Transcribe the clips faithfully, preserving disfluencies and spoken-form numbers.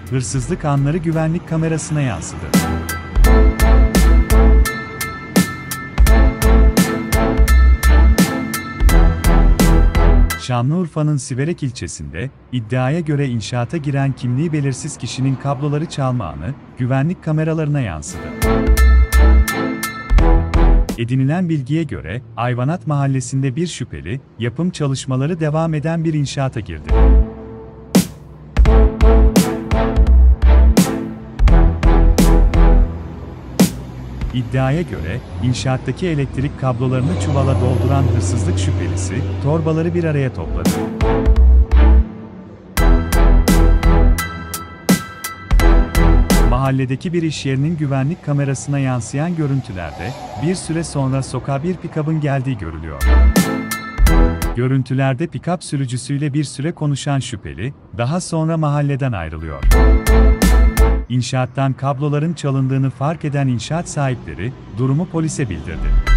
Hırsızlık anları güvenlik kamerasına yansıdı. Şanlıurfa'nın Siverek ilçesinde, iddiaya göre inşaata giren kimliği belirsiz kişinin kabloları çalma anı, güvenlik kameralarına yansıdı. Edinilen bilgiye göre, Ayvanat Mahallesi'nde bir şüpheli, yapım çalışmaları devam eden bir inşaata girdi. İddiaya göre, inşaattaki elektrik kablolarını çuvala dolduran hırsızlık şüphelisi, torbaları bir araya topladı. Mahalledeki bir iş yerinin güvenlik kamerasına yansıyan görüntülerde, bir süre sonra sokağa bir pikabın geldiği görülüyor. Görüntülerde pikap sürücüsüyle bir süre konuşan şüpheli, daha sonra mahalleden ayrılıyor. İnşaattan kabloların çalındığını fark eden inşaat sahipleri, durumu polise bildirdi.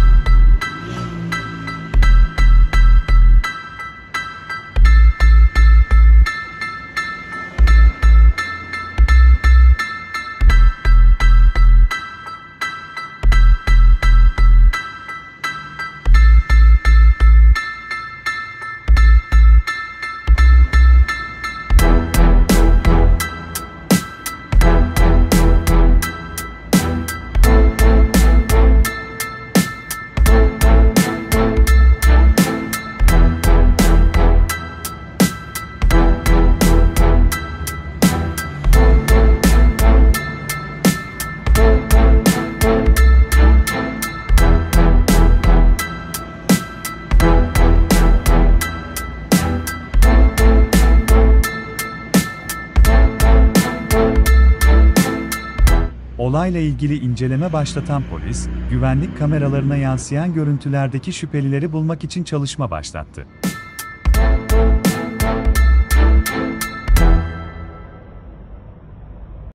Olayla ilgili inceleme başlatan polis, güvenlik kameralarına yansıyan görüntülerdeki şüphelileri bulmak için çalışma başlattı.